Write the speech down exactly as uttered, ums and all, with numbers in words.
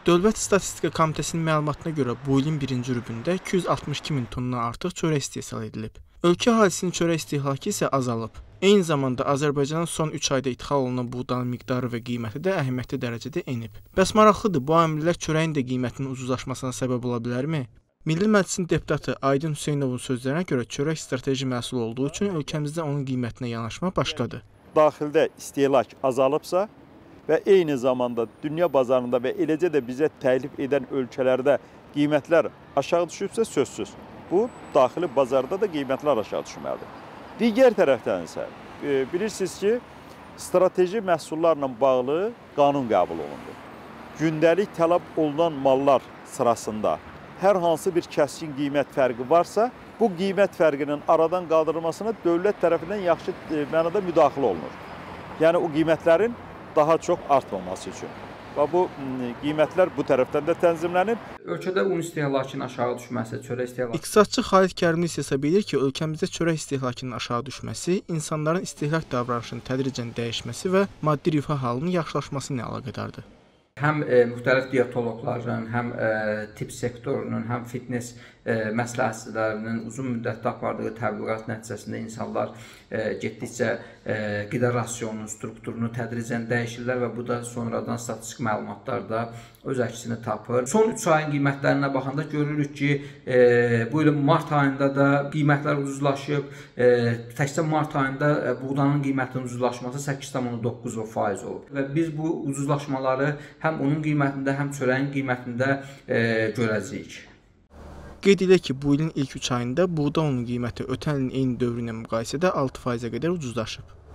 Dövlət Statistika Komitəsinin məlumatına görə bu ilin birinci rübündə iki yüz altmış iki min tondan artıq çörək istehsal edilib. Ölkə əhalisinin çörək istehlakı isə azalıb. Eyni zamanda Azərbaycanın son üç ayda idxal olunan buğdanın miqdarı və qiyməti də əhəmiyyətli dərəcədə enib. Bəs maraqlıdır, bu amillər çörəyin də qiymətinin ucuzlaşmasına səbəb ola bilərmi? Milli Məclisin deputatı Aydın Hüseynovun sözlərinə görə çörək strateji məhsul olduğu üçün ölkəmizdə onun qiymətinə yanaşma başladı. Daxildə istehlak azalıbsa və eyni zamanda dünya bazarında və eləcə də bizə təklif edən ölkələrdə qiymətlər aşağı düşübsə sözsüz. Bu, daxili bazarda da qiymətlər aşağı düşməlidir. Digər tərəfdən isə e, bilirsiniz ki, strateji məhsullarla bağlı qanun qəbul olundu. Gündəlik tələb olunan mallar sırasında hər hansı bir kəskin qiymət fərqi varsa, bu qiymət fərqinin aradan qaldırılmasına dövlət tərəfindən yaxşı e, mənada müdaxilə olunur. Yəni o qiymətlərin daha çox artmaması üçün. Və bu qiymətlər bu tərəfdən də tənzimlənib. Ölkədə un istehlakının aşağı düşməsi, çörək istehlakı... İqtisadçı Xalid Kərimli isə hesab edir ki, ölkəmizdə çörək istehlakının aşağı düşməsi, insanların istehlak davranışının tədricən dəyişməsi və maddi rifah halının yaxşılaşması ilə əlaqədardır. Həm e, müxtəlif diyetoloqların, həm e, tibb sektorunun, həm fitness e, məsləhətçilərinin uzun müddətdə apardığı təbliğat nəticəsində insanlar e, getdikcə e, qida rasionunun strukturunu tədricən dəyişirlər və bu da sonradan statistik məlumatlarda öz əksini tapır. Son üç ayın qiymətlərinə baxanda görürük ki, e, bu ilin mart ayında da qiymətlər ucuzlaşıb. E, təkcə mart ayında e, buğdanın qiymətinin ucuzlaşması səkkiz tam doqquz faiz olub. Və biz bu ucuzlaşmaları həm onun qiymətində, həm çörəyin qiymətində e, görəcəyik. Qeyd edək ki, bu ilin ilk üç ayında buğda unun qiyməti ötən ilin eyni dövrü ilə müqayisədə altı faizə qədər ucuzlaşıb.